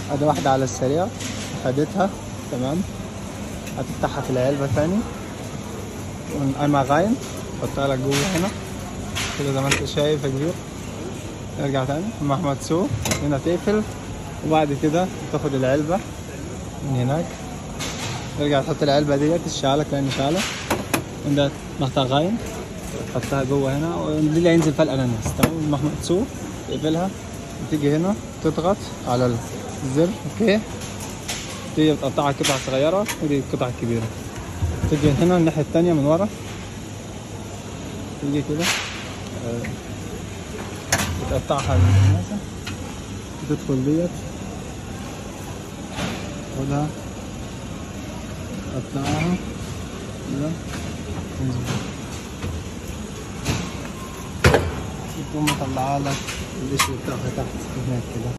ادي واحدة على السريع خدتها تمام. هتفتحها في العلبة تاني ونقيمها غاين، حطها لك جوه هنا كده زي ما انت شايف يا كبير. ارجع تاني مهما تسوق هنا تقفل، وبعد كده تاخد العلبة من هناك، ترجع تحط العلبة ديت الشعلة كأن شعلة، وانت مقطع غاين تحطها جوه هنا، ودي اللي هينزل فيها الأناناس تمام. مهما تسوق تقفلها وتيجي هنا تضغط على الزر اوكي. دي بتقطعها قطع صغيرة ودي القطع الكبيرة. تيجي هنا الناحية التانية من ورا، تيجي كده بتقطعها الأناناسة، تدخل ديت خدها قطعها كده تقوم مطلعها لك القشر بتاعها تحت هناك كده.